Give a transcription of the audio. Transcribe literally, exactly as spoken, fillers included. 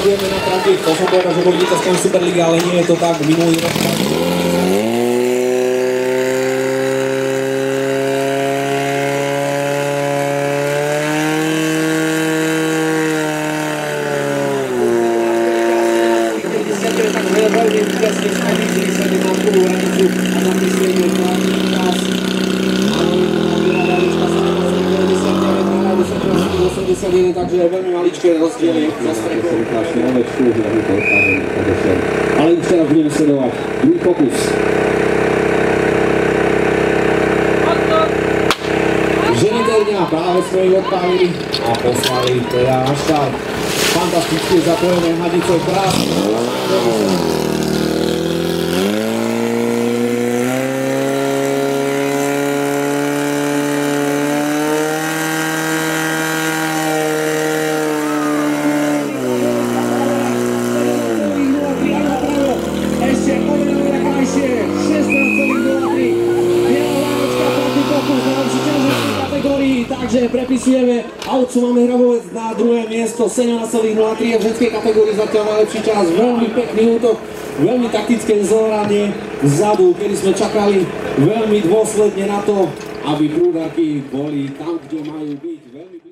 sledujeme na trati. To som povedal, že boli víťazkou Superligy, ale nie je to tak. Minulý rok. Veľmi víťazný stanici vysadil na prvú hranicu a tam vysiedil platný čas. osemdesiatdeväť, takže veľmi maličké rozdiely za strekou. Ale už teraz budeme sledovať druhý pokus. Ženitel dňa práve svojich odpálili a poslali teda na štart. Fantastické zapojené Hadicov krásne. Takže prepisujeme autcu, máme Hrabovec na druhé miesto, sedemnásť nula tri a v ženskej kategórii zatiaľ najlepší čas, veľmi pekný útok, veľmi taktické zoranie vzadu, kedy sme čakali veľmi dôsledne na to, aby prúdarky boli tam, kde majú byť. Veľmi